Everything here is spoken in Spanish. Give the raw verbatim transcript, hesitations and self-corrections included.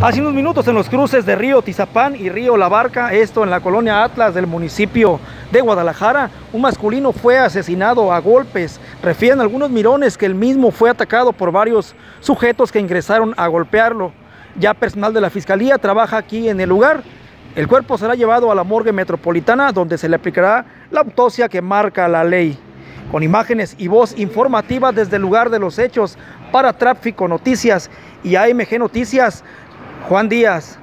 Hace unos minutos en los cruces de Río Tizapán y Río La Barca, esto en la colonia Atlas del municipio de Guadalajara, un masculino fue asesinado a golpes. Refieren algunos mirones que el mismo fue atacado por varios sujetos que ingresaron a golpearlo. Ya personal de la fiscalía trabaja aquí en el lugar. El cuerpo será llevado a la morgue metropolitana, donde se le aplicará la autopsia que marca la ley. Con imágenes y voz informativa desde el lugar de los hechos, para Tráfico Noticias y A M G Noticias, Juan Díaz.